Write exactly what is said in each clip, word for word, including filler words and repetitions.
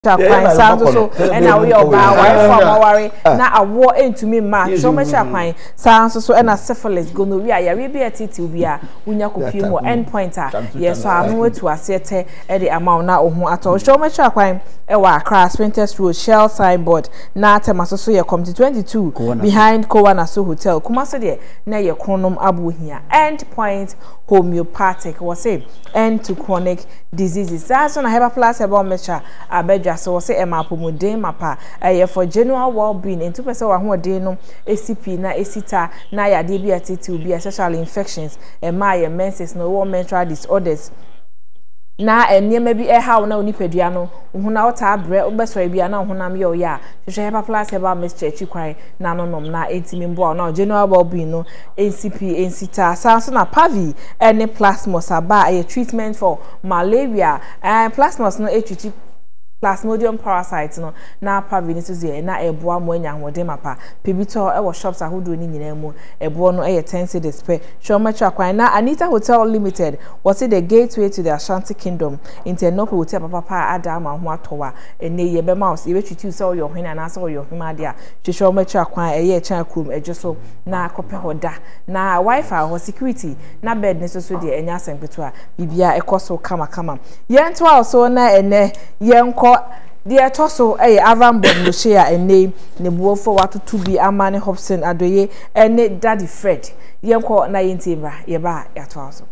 Kwan sanso so and na we oba wife for worry na awo entumi ma so me kwan sanso so and na syphilis gonorrhea ya we be atiti bi a unya kopie mo endpoint a yes so anu wetu asete e de amount na ohun ato so me kwan e wa Accra Sprinters Road Shell signboard na temaso so ye committee twenty-two behind Kowana So Hotel kuma so de na ye kronom abuhia endpoint homeopathic was say end to chronic diseases so na heba plus about mecha abedwa so say e ma pomodin mapa eh for general well-being into person wa hoden no A C P na esita na ya de bi atiti bi sexual infections e ma ye menses no war menstrual disorders na enema bi e hawo na onipadua no uhuna wota abre obesori bia na uhunam ye oya hwehwe heba plus heba mixture chi kwan na nonom na entimi mbo na general well-being no A C P ensita sanso na pavi any plasmos aba a treatment for malaria and plasmos no etwiti Plasmodium parasites no na pavi ni tuzie na eboa mo anya hode mapa pebito e wo shops ahodo ni nyina mu ebo no e ten cedis pe shomacha kwan na Anita Hotel Limited was the gateway to the Ashanti Kingdom Internopo Hotel papa adama ho atowa ene ye be mouse ye betwitu se oyo hwena na se oyo hwema dia shomacha kwan e ye chan krum ejoso na kope hoda na wifi ho security na bed ne so so de enya sempeto a bibia ekoso kama kama yento also na ene yenko the toso eh Avraham Moshe a ene ne buofo watoto bi amane Hopeson Adorye ene Daddy Fred yenko na yentimbra ye ba yato aso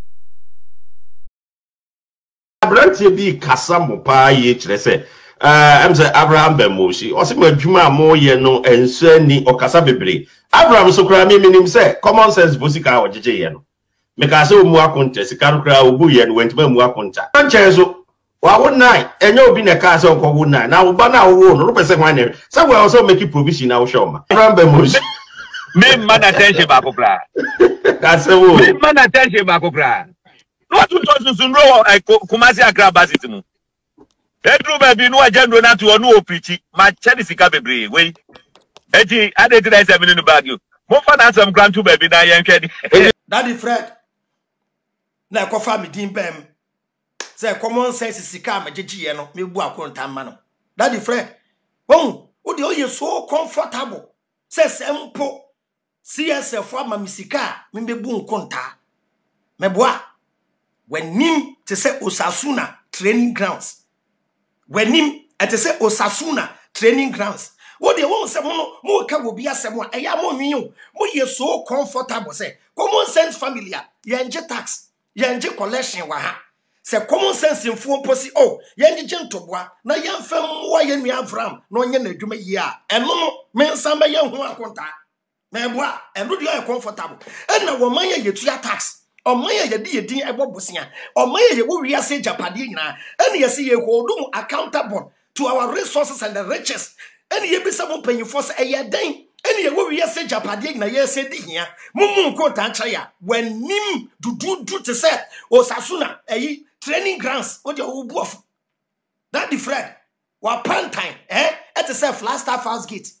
Abrantie bi kasa mo pa ye kire se eh em se Avraham Moshe o se madwuma mo ye no enso ani o kasa bebre Avraham so kra me minim se common sense bosika o jeje ye no me ka se o mu akonta sika kra obu ye no wentima mu akonta anchezo wa wo nine enyo obi na ka se onko wo nine na wo ba na wo no pese kwan ne say we also make provision na wo show ma Avraham Moshe me man attention ba ko kra ka se wo me man attention ba ko kra no to to sun ro Kumasi Accra basit mu edru ba bi no agendo na to no oprichi ma chedi sika bebre we eti ade three seven no bag you mo fa na some grant to baby na yen twedi Daddy Fred na ko fa me din bam say common sense sika ma jeje no me bu akonta ma no Daddy Fred won wo de oye so comfortable say sempo C S F ama me sika me be bu nkonta me boa wenim te say Osasuna training grounds wenim ete say Osasuna training grounds wo de won say mo mo ka wo bi asem a eya mo nwin mo ye so comfortable say common sense family a yenje tax yenje collection wa ha se common sense info posi oh yenje gentoboa na yemfam wa ye nua Avraham na onye na adwuma yi a eno no me nsamba ye hu akonta me boa eno de ye comfortable e na wo man ye yetua tax o man ye de ye din ebobosia o man ye wo wi ase japade nyina ene ye se ye hold accountable to our resources and the riches ene ye bisa mo panyifo se eye den ene ye wo wi ase japade nyina ye se di hia mumu nkonta ncha ya wanim dududu te se Osasuna eyi training grounds what you will buff that the Fred wa pan time eh at the self last star fast gate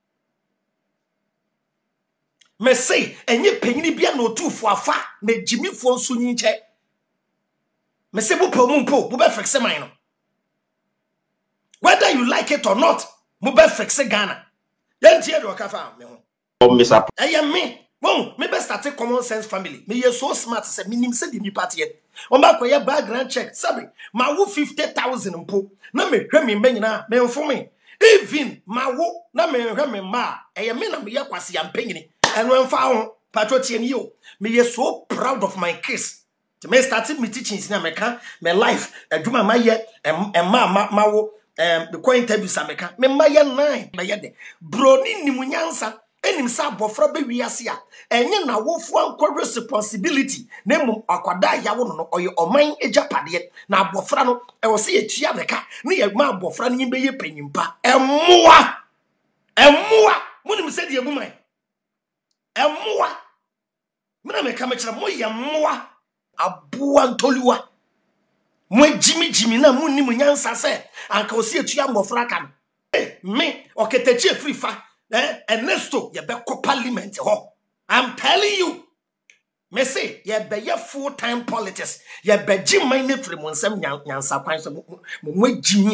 me say enye penyini bia no tu fo afa na jimi fo nso nyinche me say bu po mu po bu be fixe man no whether you like it or not mu be fixe Ghana yentie do ka fa me ho o misa eh me won me be start common sense family me ye so smart say minim say di mi party on ba koye background check sabi ma wo fifty thousand mpo na me hwe me manyina me mfo me even ma wo na me hwe me ma eye me na me ye kwase ya mpanyini eno mfa ho patriotie ni yo me ye so proud of my kids to me started me teachings na meka me life adwuma ma ye emma ma wo em the coin interviews ameka me ma ye nine me ye de bro ni nimunyansa enim sa bofra be wiase a enye na wofu anko responsibility na mum akwada yawo no oye oman ejapade na bofra no e wo se ye tua beka na ye ma bofra no yimbe ye panyimpa emmoa emmoa munim se de eguman emmoa mina me ka me kira mo ye emmoa aboa ntoliwa mo jimi jimi na munim nyansa se anka wo se tua bofra kan me oketachi free fa eh Ernesto ye be ko parliament ho I'm telling you me say ye be ye full time politics ye be jiman ne free mo nsam nyansa kwan so mo mo jimi a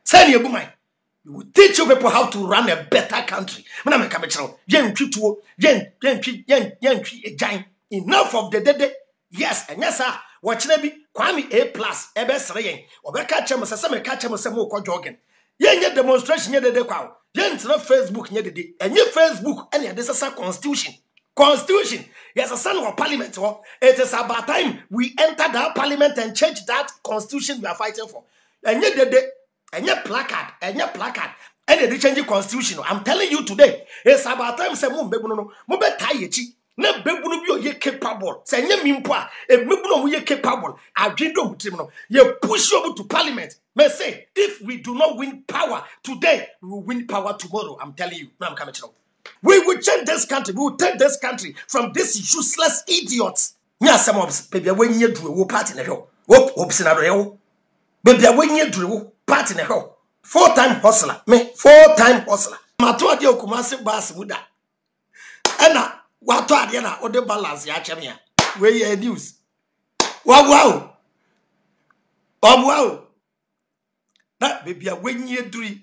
Send your woman. We will teach you people how to run a better country. When I'm coming to yen tuo, yen yen yen yen a giant. Enough of the dead. Yes, and yes, sir. Watch me Kwame A plus, a best rain. Or back catch him as a summer catch him as a more jogging. Yen yet demonstration near the cow. Yen no Facebook near the day. And your Facebook, and this is a constitution. Constitution. Yes, a son of parliament. It is about time we enter that parliament and change that constitution we are fighting for. And yet the day. And your placard, and your placard, and the change constitution. I'm telling you today, it's about time say mo bebu no mo be tie chi na bebu no bi o ye capable. Say nye mimpo a e bebu no mo ye capable. Adwendo mutim no ye push you to parliament. May say if we do not win power today, we will win power tomorrow. I'm telling you. Now I'm coming to. We will change this country. We will take this country from this useless idiots. Nya some of baby when you do a party na ho. Hope Hopeson Adorye. Baby when you do party na ho. Four time hustler. Me four time hustler. Mato ade okumase bass muda. Ena wato ade na ode balance ya chem ya. We ye news. Wow wow. Wow wow. Na baby a wenye duri.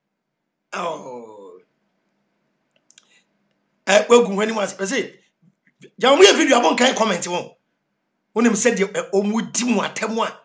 Oh. Eh we gun wani was say. Ja mo ye video abon kan comment won. Wonim said de omudi mu atemu a.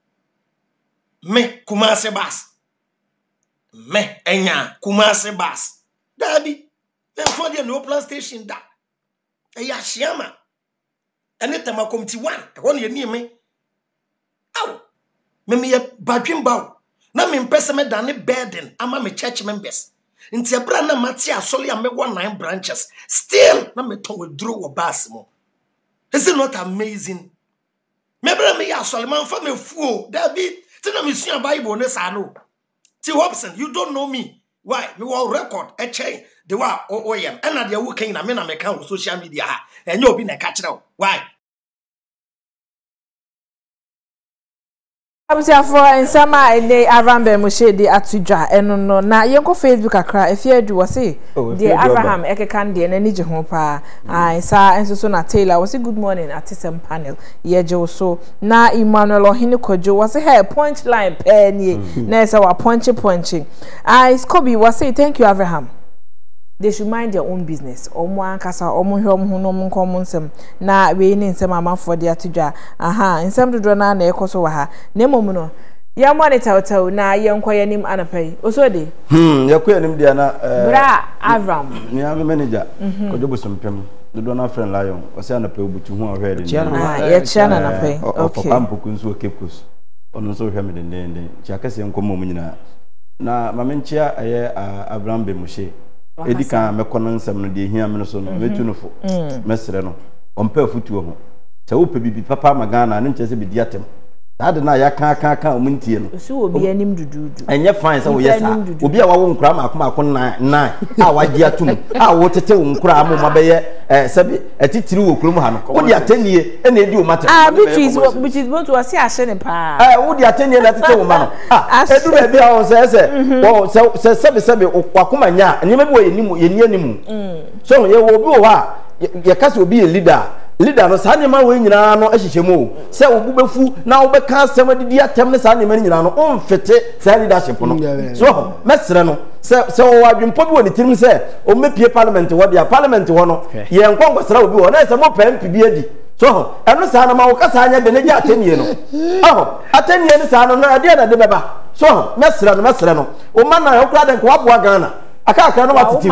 Me kumase bass. Me enya kumase bass. Dabi. Then for the no plan station da. Eya shiama. Ene tema committee one. E won ye ni me. Aw. Me me ye badwin baw. Na me mpese me dane burden ama me church members. Nti ebra na mate asole am me one nine branches. Still na me ton withdraw wo bass mo. Is it not amazing? Me bra me ya asole man fa me fuo. Dabi. Tina me sua Bible ne sa no. Ti Hopeson, you don't know me. Why? Me will record a chain. The wa O M. And na dia wo kan na me na me kan social media ha. Enye obi na ka kire. Why? Abusia for ensama ene Avraham Moshe di atudwa eno no na yenko Facebook akra efiadu wose di Avraham ekekan de na nije ho pa ai sa enso so na Taylor wose good morning at some panel yeje so na Emmanuel Ohini Kojo wose hey punchline pe ni na say wa punch punching ai Scobie wose thank you Avraham. They should mind their own business. Omo ankasa omo hwe omo no mo nkom nsem na we ni nsem amafo de atudwa aha nsem dodo na na ekoso wa ha na emom no ya monitor taw na ye nkoye nim anapai osode hmm ya koye nim dia na bra Avraham ni am manager Kojo bosompem dodo na friend lion ose anapai obutu hu ohwe de ah ye chiana anapai okay papa mpoku nso kepkos ono nso hwe me de de chiakase nkomo mu nyina na mamenchia aye Avraham Moshe Edika mekono nsem no de hia me no so no metu no fo mesere no ompa afutuo ho se wo pe bibi papa magana ne nchese bi diatem ade na ya kan kan kan omuntie no so obi anim dududu enye fine se wo yesa obi a wawo nkura makoma akon nan nan a wagi atum a wo tete nkura amoma be ye eh sabi atitiri wo kurum ha no wo di atenie e na edi o matter ah bitches bitches want to see ahye ne pa eh wo di atenie na tete wo ma no ah edu be bia wo se se wo se sabi sabi wakoma nya nyema bi wo yenimu yeni animu so ye wo bi wo ha ye kase obi ye leader leader no sa nyema we nyina no ahyehemu se obu befu na wo be ka asem adidi atem ne sa nyema nyina no on fete sa leadership no so mesre no se se wo adwempo bi woni tirim se o mepie parliament wo dia parliament wo no ye nkonkosra obi wo na se mo pem pi bi adi so eno sa na ma wo kasa anya de ne ja atenie no aho atenie ne sa no na ade na de beba so mesre no mesre no o ma na okura de nko aboa Ghana aka aka no watitim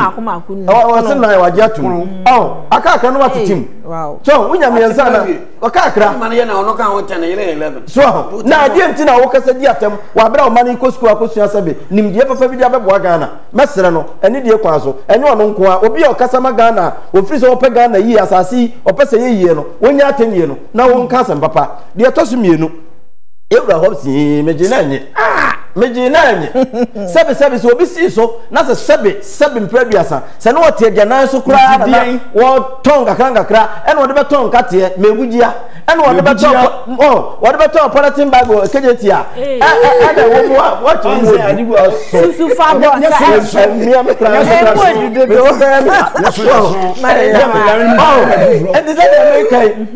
o se na waje atum oh aka aka no watitim wow so unya me yansa na aka aka man ye na ono kan ho ten ye eleven so na ade ntina wo kasa di atam wa bra o man ko school akosu asabe nimdie papa bi dia bebo Ghana mesere no eni die kwa so eni ono nko a obi o kasa ma Ghana o firi so ope Ghana yi asasi opese ye yie no wonya atenie no na wo nka asem papa die tosu mienu Ewura Hopeson mejina nye ah mejina nye sebe sebe so obi si so na se sebe sebe mpraduasa se no wote agyanan so kura na wo tonga kanga kra ene wo de beton kate megugia ene wo de beton oh wo de beton politin bag kejetia eh eh eh wo mo what you say adigu so susu fa bo sa mi am kra so and this is America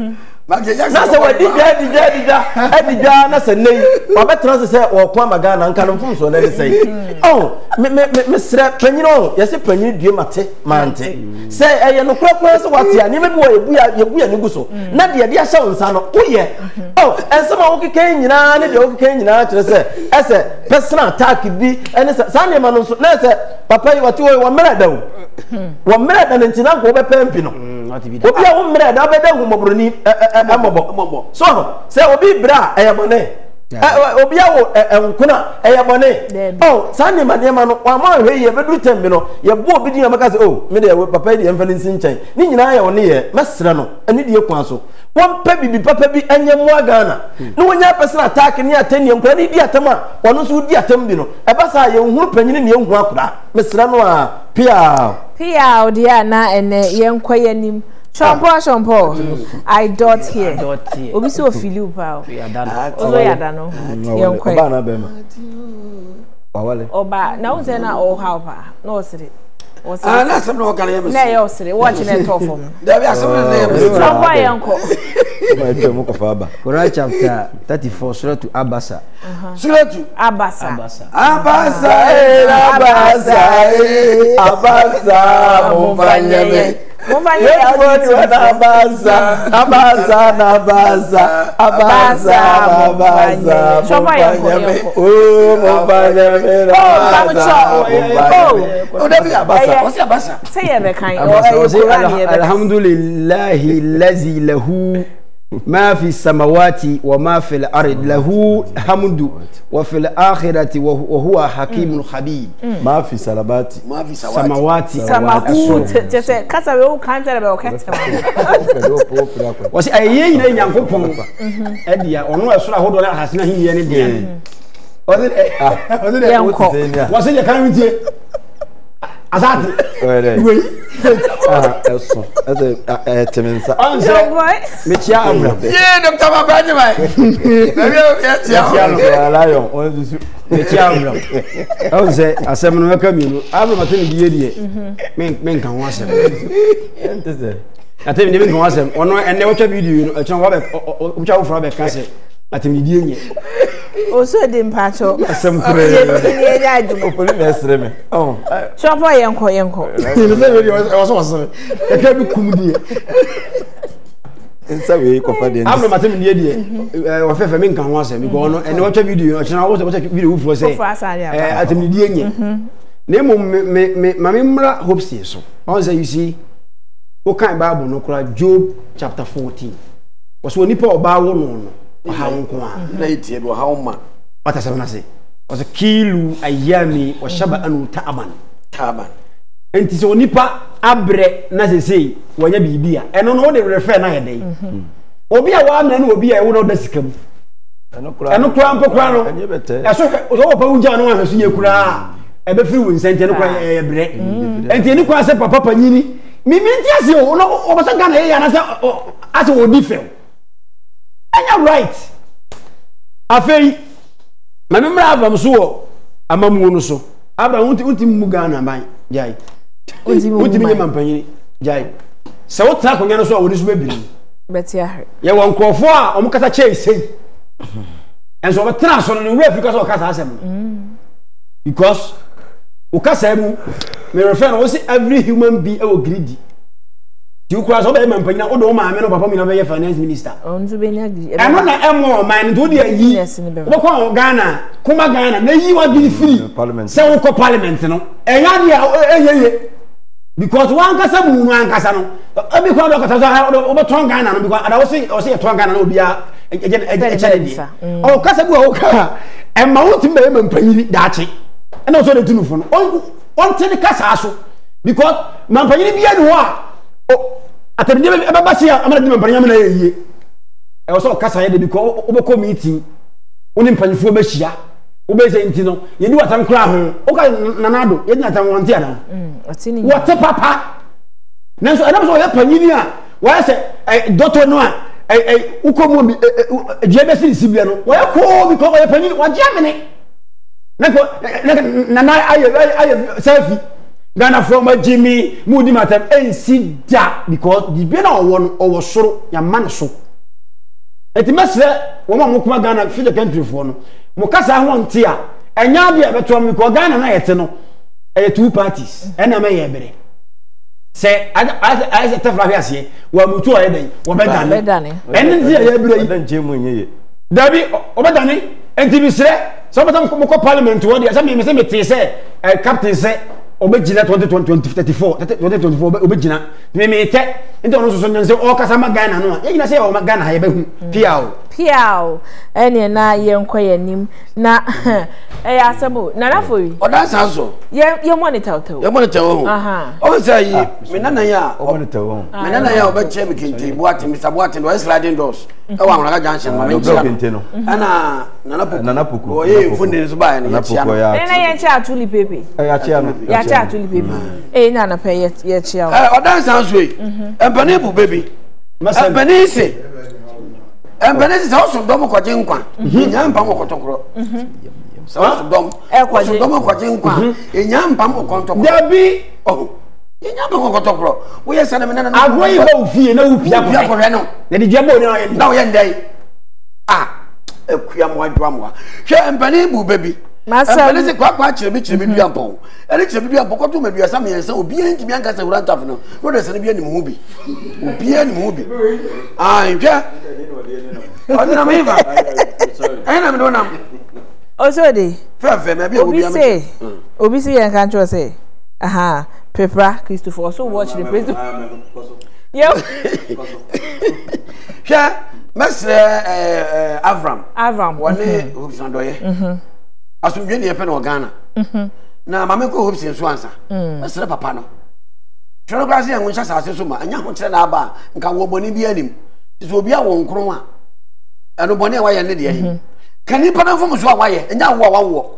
na se wadi ja di ja di ja edi ja na se nei wa betra se wo kwa magana nka no mfumso na le sei oh me me me sre panyino ye se panyini due mate mante se eye no kura kura se wate ani me bi wo ebu ya yebu ya nugu so na de de ahye nsa no woye oh ensema wo keke nyina ne de wo keke nyina kire se ese personal attack bi ene se sa ne ma no so na se papa yi wate wo mera da wo wo mera da ntina ko be pempi no obi a wo mera da be da hu mobroni amobo so se obi bra eyabone obi a wo enkuna eyabone oh sane ma ne ma no wa ma hwe ye bedu tembi no ye bo obi din amaka se oh me de papa di emfani nsin ni nyina ye woni ye mesre no ani die kwa so won pa bibi papa bi anya mu agana no wonya person attack ni atani enkura ni di atama wono so di atam bi no e ba sa ye hu panyini ne hu akura mesre no a pia pia odia na ene ye nkwayanim Shampoo, shampoo. I dot here. Obi so feel pa. Ozo ya da no. Ye nkwe. Oba na bema. Wawale. Oba na unse na o how pa. No osiri. Ah, na asem no kala yemse. Na ye osiri. Watch na top form. Da bi asem na yemse. Shampoo ye nko. Ma epe mo ko fa aba. Quran chapter thirty-four surah to Abasa. Surah to Abasa. Abasa. Abasa eh abasa eh abasa mo fanyeme. Mufanye abasa abasa na abasa abasa abasa Shoma yanko oh mufanye oh oh debi abasa what's abasa say ye be kan alhamdulillahi allazi lahu ما في السماوات وما في الأرض له حمد وفي الآخرة وهو حكيم خبير ما في سلامات ما في سماوات سماوات جسه كذا بيو كان ترى بيو كتر وسي أيه يني ينفو بون أديا أنو أسرع هو دولا حسنا هي يعني ديان وزين وزين وزين يكلم يجي Azati. Oui. Ah, eso. Ade eh temensa. Anse. Me tia Avraham. Ye doctor Babani mai. Baby o tia. Tia Lion. On susu. Me tia Avraham. Anse asem no ka mi no. Avraham ate ni die die. Me me nkan ho asem. Ente se. Ate mi me nkan ho asem. Ono enne wo twa video no. Echon wa be wo twa wo fra be ka se. Ate mi die nye. Oso de mpacho. Asem kure. Ye ya adu. Opoli na esre me. Oh. Shampoo yenko yenko. Ni se video o so so. E ka bi kumdie. Ensa we ko fa de. Amna matem die die. Eh wo fefe me nkan ho asem because no enne wo twa video no. Echon wo twa video wo fro se. Eh ate mi die nye. Na mo me me mame mra Hopeson so. On say you see o kan Bible no kura Job chapter fourteen. Was woni pa oba wo no no. How one late bo how man what I say was a kilu ayami or shaba anu taban taban enti so nipa abre na se sei wonya bibia eno no de refer na ye dey obi a wa na na obi a wo no da sikam eno kura eno kura mpo kura no e so so pa unja no ahwe so nye kura e be firi wo nsente no kura e bre enti ni kwa se papa panyini mi mi nti ase o no o ba sa Ghana ye ya na se ase wo di fel anya right afei ma memra Avraham so amamu no so Avraham unti unti mu Ghana ban jai unti unti mi mampanyini jai se wo tra konya no so a woni so bebiri betia he ye won krofo a o mukasa chei sei enso be tra so no we Africa so kasa asem because o kasa mu me refer no say every human being e wo greedy. You cross over my pena, or do my man or papa, me finance minister. On to be agree. I'm not a more man to the yes in the Ghana, Kuma Ghana, may you are be free. Parliament, so called Parliament, no, and because one Casamu, one Casano, every crowd of Casano over Tron Ghana, because I was saying, or say a Tron Ghana will be a charity. Oh, Casabu, and Mountain Baby Penny Dachi, and also the two phone. Oh, one ten Casaso, because Mampany be a noir. Oh, atemi e baba sia amana di mpanya na yeye e wo so kasa ye de because obeko meeting oni mpanyfo be hia wo be say nti no ye di watam kra ho o ka nanado ye di natam wonte ana mm otini what papa nanso e na so ye panyini a wa se doctor no a e ukomo bi je be sin sibia no wa ko because ye panyini wa je amene na ko na na aye aye selfie Ghana from Jimmy Moody matter and sit da because the be na won or soro ya man so eti mesre wo ma mo kuma Ghana fi the country fo no mo kasa ho nte a enya bia beto mo ko Ghana na yete no e two parties ena me ye bere se as tefra hwe ase wa mutu o yeden wo be dane enne nti ye bere yi dan je mu nyeye dabi o be dane enti bisre so betam ko ko parliament wo dia se me se me te se captain se obejina twenty thirty-four twenty twenty-four obejina me me te enti ono so so nyanse o kasa ma Ghana no ye gina se o ma Ghana ha ye behu piao piao ene na ye nkwa yanim na e ya asemo na na foyi o dan san so ye ye monitor to ye monitor wo aha o say yi me nana ya o monitor wo me nana ya o be che me kente boate Mister Boate no sliding doors e wa nwara junction ma me chia kente no ana nana poku nana poku o ye funde so ba ya chia na ye chia atuli pepe ya chia no ya chia atuli pepe e na na pe ye ye chia eh o dan san so yi empani bu baby empani se empani se so do mo kwaje nkwa nya mpa mo kotokro so so dom e kwaje do mo kwaje nkwa nya mpa mo kotokro dabi oh nya mpa mo kotokro wo ye sana me na na Adorye ba ofie na upia pia ko no na di jabo ni na na wo ye ndai ah ekua mo adwa mo hwe empani bu baby empani se kwa kwa chire bi chire bi duampo ene chire bi duampo ko to me duasa me yensa obi enti mi anka se wuranta fo no no de se ne bi ani mu bi obi ani mu bi ah hwe ona me va ena me do nam also de fe fe me bi obi am say obi say yan kan cho say aha Pepra Christopher also watch the president yo hwe mesre eh Avraham Avraham wone Hopeson Adorye mhm asumdwe ne yepe no Ghana mhm na mama ko Hopeson so ansa mesre papa no twere kwase en ncha sase so ma anya ho kire na aba nka wo boni bi anim so obi a wo nkron a eno boni a waye ne de ahim kani pa na fo so a waye nya wo a wo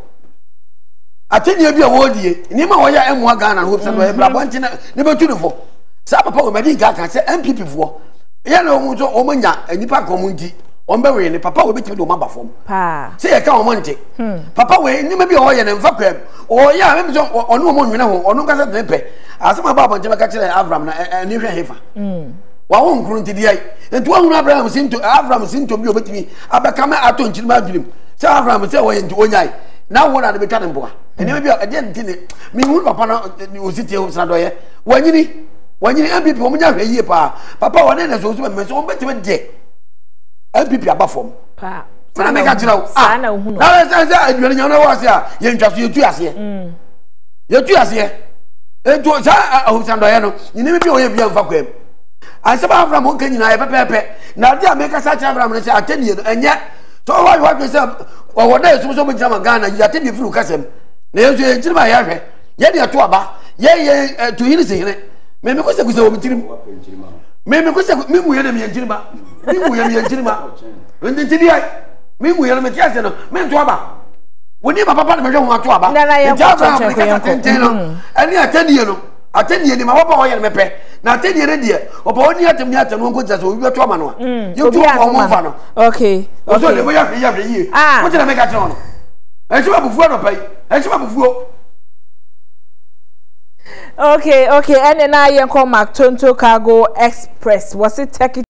ateni bi a wo die ni ma waye emu Ghana Hopeson Adorye bra bonti na ne betu ne fo sa papa o medi ga kan se M P P fo ye na o mu so o manya anipa ko mu nti on be we ni papa we betimi do ma ba fom pa se ye ka o mo nti papa we ni ma bi o ye ne mfa kwam o ya me so onu o mo nwene ho onu ka se ne pe asema ba bonje ka kire Avraham na ni hwe hefa mm wa wo nkuru nti di ai nti wo hunu Abraham sinto Avraham sinto bi o betimi abeka ma ato nchiri ma dwulim se Avraham se wo ye nti onyai na wo na de betwa ne mboa eni ma bi a de nti ne mi hunu papa na o sitie Hopeson Adorye wanyini wanyini M P P o mo nya hwe yie pa papa wo ne ne so so me so o betimi de M P P abafom pa na me ka tirawo ah na hunu na se se aduane nya na wo ase a ye ntwa so ye tu ase mm ye tu ase e to sa Hopeson Adorye no ni ne bi o ye bia mfa kwam anse ba Avraham on kanyina ye pepepe na de America sa cha Avraham ne se atenie no enye so wa wa ke se o wo da so so bi jama Ghana ya atenie furu kasem na ye so ye njirima ya hwe ye de to aba ye ye to hini se hine me me ko se ku se o mitirim me me ko se me mu ye na me njirima mi mu ye me njirima ndi ndi ai mi mu ye na me tiase no me to aba woni papa papa na me hwe ho to aba nti Avraham ne ka tenten no ani atenie no atenie ni ma papa ho ye me pe na atenie ne de opa oni atem ni atem no ko jase obi to ama no you to for mo fa no okay o so le bo ya ya ye o je na me ka tro no e chi ba bufuo no pai e chi ba bufuo okay okay and na yen call Mac Tonto Cargo Express was it take